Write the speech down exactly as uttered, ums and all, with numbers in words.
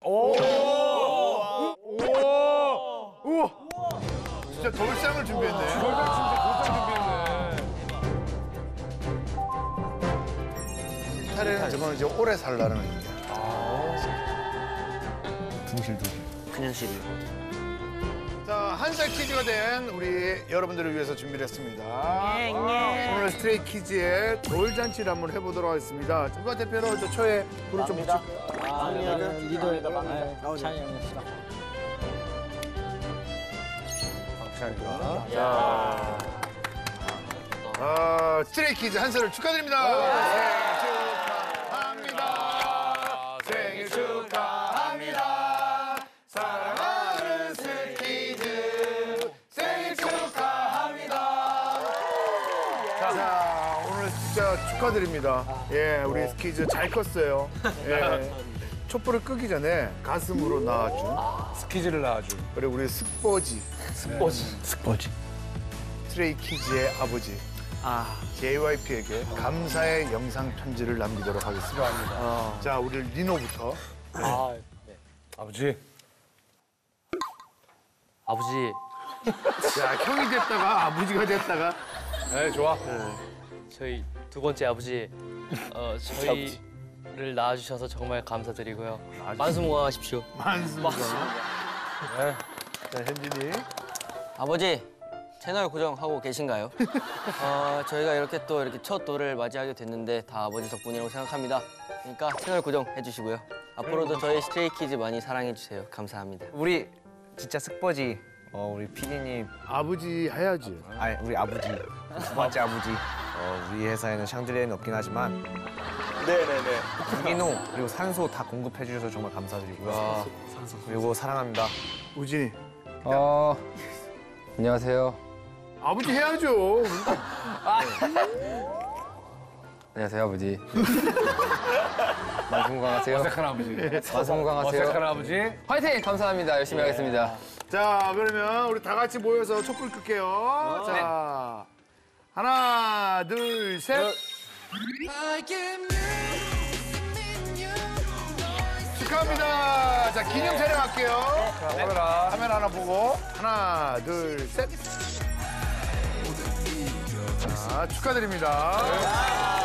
오! 오! 우와! 진짜 돌상을 준비했네. 돌상 진짜 돌상 준비했네. 탈에는 저건 이제 오래 살라는 의미야. 둥실 둥실. 그냥 실이요. 자, 한 살 퀴즈가 된 우리 여러분들을 위해서 준비를 했습니다. 오늘 스트레이키즈의 돌잔치를 한번 해보도록 하겠습니다. 누가 대표로 저 초에 불을 좀 붙여. 아, 리더가 막내. 찬이 형이 싫어. 자, 아, 스트레이키즈 한 살을 축하드립니다. 생일 축하합니다. 생일 축하합니다. 사랑하는 스트레이키즈 생일 축하합니다. 자, 오늘 진짜 축하드립니다. 예, 우리 스키즈 잘 컸어요. 예. 촛불을 끄기 전에 가슴으로 낳아준 스키즈를 낳아준. 그리고 우리 슥버지 스포지. 스포지. 스트레이키즈의 아버지 아, 제이와이피에게 감사의 영상 편지를 남기도록 하겠습니다. 필요합니다. 자, 우리 리노부터. 아, 네. 아버지. 아버지, 자, 형이 됐다가 아버지가 됐다가. 네, 좋아. 저희 두 번째 아버지, 어, 저희를 낳아주셔서 정말 감사드리고요. 만수무강하십시오. 만수가. 네. 자, 현진이. 아버지, 채널 고정하고 계신가요? 어, 저희가 이렇게 또 이렇게 첫 돌을 맞이하게 됐는데 다 아버지 덕분이라고 생각합니다. 그러니까 채널 고정 해주시고요. 앞으로도 저희 스트레이키즈 많이 사랑해주세요. 감사합니다. 우리 진짜 슥버지. 어, 우리 피디님. 아버지 해야지. 아니, 우리 아버지. 두 번째 아버지. 어, 우리 회사에는 샹들리에는 없긴 하지만. 네네네. 유기농 그리고 산소 다 공급해 주셔서 정말 감사드리고요. 산소. 그리고 사랑합니다. 우진이. 어, 안녕하세요. 아버지 해야죠. 안녕하세요, 아버지. 만수무강하세요. 어색한 아버지. 만수무강하세요. 어색한 아버지. 화이팅! 감사합니다. 열심히 하겠습니다. 자, 그러면 우리 다 같이 모여서 촛불 끌게요. 자, 하나, 둘, 셋. 축하합니다. 자, 기념 촬영할게요. 카메라. 카메라 하나 보고 하나, 둘, 셋. 자, 축하드립니다.